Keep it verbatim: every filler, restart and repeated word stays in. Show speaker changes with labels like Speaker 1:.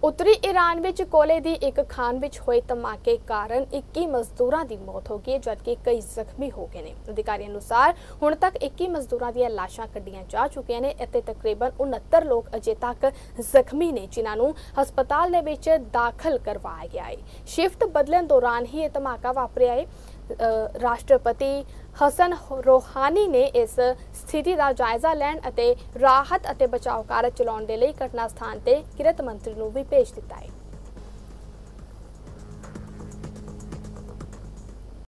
Speaker 1: उत्तरी ईरान विच कोले दी एक खान विच होए धमाके कारण इक्की मजदूरां दी मौत हो गई जबकि कई जख्मी हो गए ने। अधिकारियों अनुसार हुण तक इक्की मजदूरां दी लाशां कड्ढियां जा चुकियां ने अते तकरीबन उनहत्तर लोग अजे तक जख्मी ने जिन्हां नूं हस्पताल दे विच दाखल करवाया गया है। शिफ्ट बदलण दौरान ही यह धमाका वापरिया है। राष्ट्रपति हसन रोहानी ने इस स्थिति का जायजा लैण अते राहत अते बचाव कार्य चलाउण दे लई घटना स्थान ते किरत मंत्री नूं भी भेज दिता है।